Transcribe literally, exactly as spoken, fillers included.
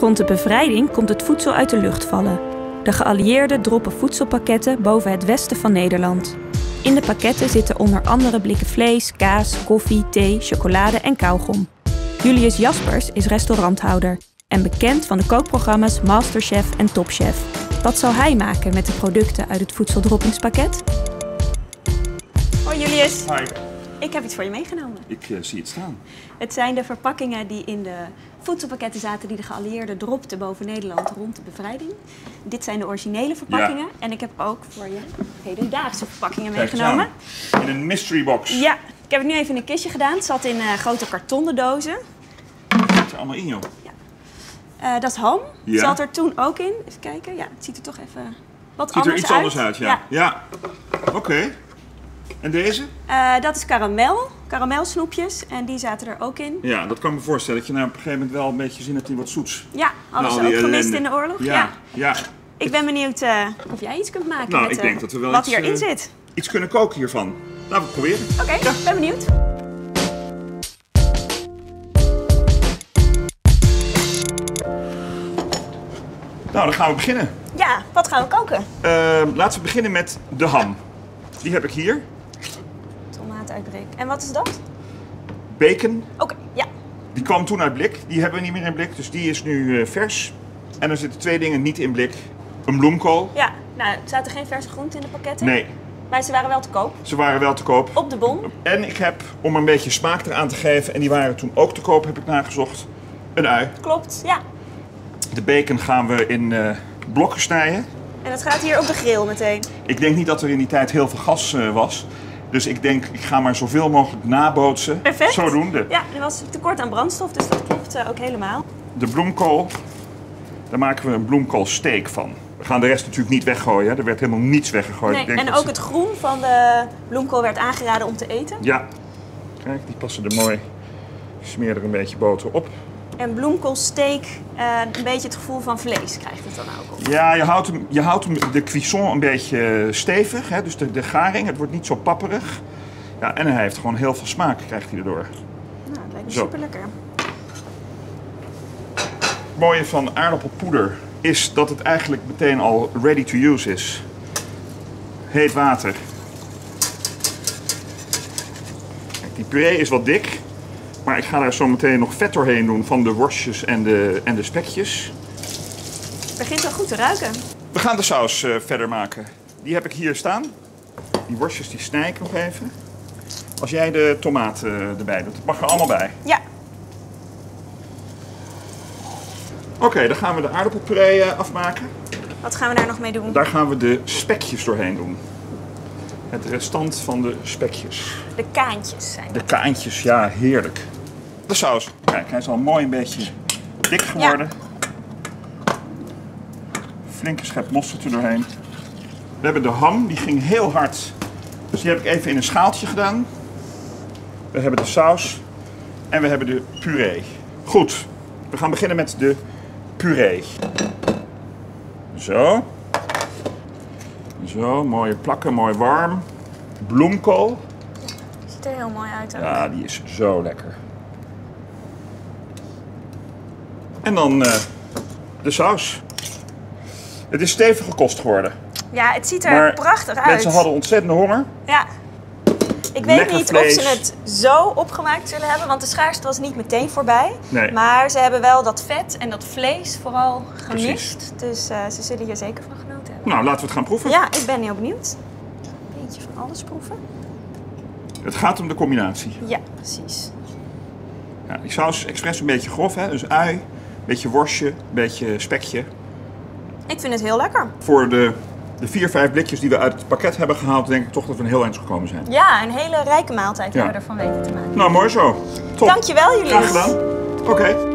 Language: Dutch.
Rond de bevrijding komt het voedsel uit de lucht vallen. De geallieerden droppen voedselpakketten boven het westen van Nederland. In de pakketten zitten onder andere blikken vlees, kaas, koffie, thee, chocolade en kauwgom. Julius Jaspers is restauranthouder en bekend van de kookprogramma's Masterchef en Topchef. Wat zal hij maken met de producten uit het voedseldroppingspakket? Hoi Julius. Hi. Ik heb iets voor je meegenomen. Ik uh, zie het staan. Het zijn de verpakkingen die in de voedselpakketten zaten die de geallieerden dropten boven Nederland rond de bevrijding. Dit zijn de originele verpakkingen. Ja. En ik heb ook voor je hedendaagse verpakkingen Kijk meegenomen. In een mystery box. Ja, ik heb het nu even in een kistje gedaan. Het zat in uh, grote kartonnen dozen. Het zit er allemaal in, joh. Ja. Uh, dat is ham. Ja. Zat er toen ook in. Even kijken. Ja, het ziet er toch even wat ziet anders er iets uit. anders uit, ja. Ja. ja. Oké. Okay. En deze? Uh, dat is karamel, karamelsnoepjes en die zaten er ook in. Ja, dat kan ik me voorstellen dat je nou op een gegeven moment wel een beetje zin hebt in wat zoets. Ja, hadden ze ook gemist in de oorlog. Ja, ja. ja. Ik ben benieuwd uh, of jij iets kunt maken nou, met ik denk dat we wel wat iets, hierin uh, zit. Iets kunnen koken hiervan. Laten we het proberen. Oké, okay, ja. ben benieuwd. Nou, dan gaan we beginnen. Ja, wat gaan we koken? Uh, laten we beginnen met de ham. Die heb ik hier. Tomaat uit blik. En wat is dat? Bacon. Oké, okay, ja. Die kwam toen uit blik. Die hebben we niet meer in blik, dus die is nu uh, vers. En er zitten twee dingen niet in blik. Een bloemkool. Ja, nou, er zaten geen verse groenten in de pakketten. Nee. Maar ze waren wel te koop. Ze waren wel te koop. Op de bon. En ik heb, om een beetje smaak eraan te geven, en die waren toen ook te koop, heb ik nagezocht, een ui. Klopt, ja. De bacon gaan we in uh, blokken snijden. En dat gaat hier op de grill meteen. Ik denk niet dat er in die tijd heel veel gas uh, was. Dus ik denk, ik ga maar zoveel mogelijk nabootsen. Perfect. Zodoende. Ja, er was tekort aan brandstof, dus dat klopt uh, ook helemaal. De bloemkool, daar maken we een bloemkoolsteak van. We gaan de rest natuurlijk niet weggooien. Hè. Er werd helemaal niets weggegooid. Nee, ik denk en ook ze... het groen van de bloemkool werd aangeraden om te eten. Ja. Kijk, die passen er mooi. Ik smeer er een beetje boter op. En bloemkoolsteak, uh, een beetje het gevoel van vlees krijgt het dan ook op. Ja, je houdt, hem, je houdt hem, de cuisson een beetje stevig, hè? Dus de, de garing, het wordt niet zo papperig. Ja, en hij heeft gewoon heel veel smaak, krijgt hij erdoor. Nou, het lijkt me Zo. super lekker. Het mooie van aardappelpoeder is dat het eigenlijk meteen al ready to use is. Heet water. Kijk, die puree is wat dik. Maar ik ga daar zo meteen nog vet doorheen doen van de worstjes en de, en de spekjes. Het begint wel goed te ruiken. We gaan de saus uh, verder maken. Die heb ik hier staan. Die worstjes die snij ik nog even. Als jij de tomaten uh, erbij doet, dat mag er allemaal bij. Ja. Oké, okay, dan gaan we de aardappelpuree uh, afmaken. Wat gaan we daar nog mee doen? Daar gaan we de spekjes doorheen doen. Het restant van de spekjes. De kaantjes zijn dat. De kaantjes, ja, heerlijk. De saus. Kijk, hij is al mooi een beetje dik geworden. Ja. Flinke schep mosterd er doorheen. We hebben de ham, die ging heel hard. Dus die heb ik even in een schaaltje gedaan. We hebben de saus. En we hebben de puree. Goed, we gaan beginnen met de puree. Zo. Zo, mooie plakken, mooi warm. Bloemkool. Ziet er heel mooi uit ook. Ja, die is zo lekker. En dan uh, de saus. Het is stevige kost geworden. Ja, het ziet er maar prachtig uit. Mensen hadden ontzettende honger. Ja. Ik weet Lekker niet vlees. of ze het zo opgemaakt zullen hebben, want de schaarste was niet meteen voorbij. Nee. Maar ze hebben wel dat vet en dat vlees vooral gemist. Precies. Dus uh, ze zullen hier zeker van genoten hebben. Nou, laten we het gaan proeven. Ja, ik ben heel benieuwd. Een beetje van alles proeven. Het gaat om de combinatie. Ja, precies. Ja, die saus is expres een beetje grof, hè? Dus ui, een beetje worstje, een beetje spekje. Ik vind het heel lekker. Voor de, de vier, vijf blikjes die we uit het pakket hebben gehaald, denk ik toch dat we een heel eind gekomen zijn. Ja, een hele rijke maaltijd ja. hebben we ervan weten te maken. Nou, mooi zo. Top. Dankjewel, Julius. Graag gedaan. Oké. Okay.